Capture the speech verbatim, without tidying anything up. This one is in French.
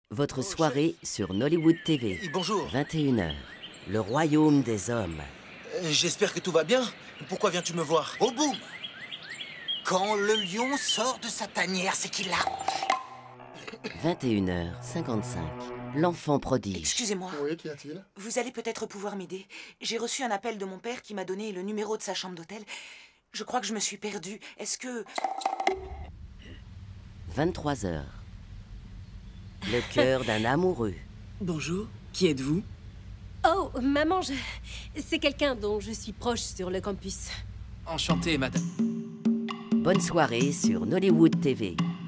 Votre soirée sur Nollywood T V. Bonjour. vingt et une heures. Le royaume des hommes. Euh, J'espère que tout va bien. Pourquoi viens-tu me voir? Au boum! Quand le lion sort de sa tanière, c'est qu'il l'a. vingt et une heures cinquante-cinq. L'enfant prodige. Excusez-moi, Oui, qu'y a-t-il? vous allez peut-être pouvoir m'aider. J'ai reçu un appel de mon père qui m'a donné le numéro de sa chambre d'hôtel. Je crois que je me suis perdue. Est-ce que... vingt-trois heures. Le cœur d'un amoureux. Bonjour, qui êtes-vous? Oh, maman, je... c'est quelqu'un dont je suis proche sur le campus. Enchanté, madame. Bonne soirée sur Nollywood T V.